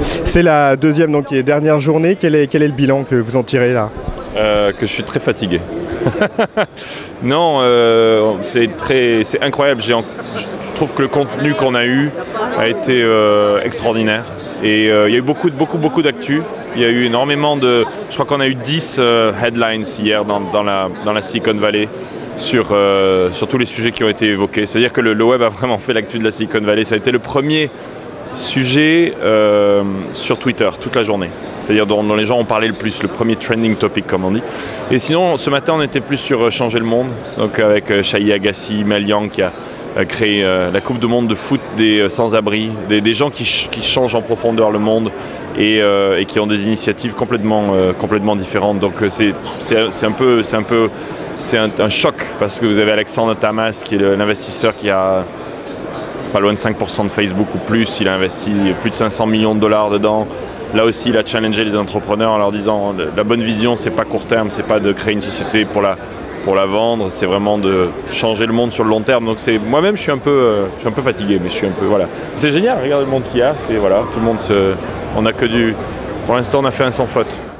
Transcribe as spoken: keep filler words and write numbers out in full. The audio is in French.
C'est la deuxième donc, et dernière journée. Quel est, quel est le bilan que vous en tirez là? euh, Que je suis très fatigué. Non, euh, c'est très, c'est incroyable. J'ai en, je trouve que le contenu qu'on a eu a été euh, extraordinaire. Et euh, il y a eu beaucoup, beaucoup, beaucoup d'actu. Il y a eu énormément de... Je crois qu'on a eu dix euh, headlines hier dans, dans, la, dans la Silicon Valley sur, euh, sur tous les sujets qui ont été évoqués. C'est-à-dire que le, le web a vraiment fait l'actu de la Silicon Valley. Ça a été le premier sujet euh, sur Twitter toute la journée. C'est-à-dire dont, dont les gens ont parlé le plus, le premier trending topic comme on dit. Et sinon, ce matin, on était plus sur euh, changer le monde. Donc avec euh, Shai Agassi, Mel Yang qui a a créé euh, la Coupe du Monde de foot des euh, sans-abri, des, des gens qui, ch qui changent en profondeur le monde et, euh, et qui ont des initiatives complètement, euh, complètement différentes. Donc euh, c'est un peu, c'est un, peu, un, un choc parce que vous avez Alexandre Tamas qui est l'investisseur qui a pas loin de cinq pour cent de Facebook ou plus. Il a investi plus de cinq cents millions de dollars dedans. Là aussi, il a challengé les entrepreneurs en leur disant la bonne vision, c'est pas court terme, c'est pas de créer une société pour la pour la vendre, c'est vraiment de changer le monde sur le long terme. Donc c'est moi-même je suis un peu euh, je suis un peu fatigué, mais je suis un peu voilà. C'est génial, regardez le monde qu'il y a, c'est voilà, tout le monde se on a que du pour l'instant on a fait un sans faute.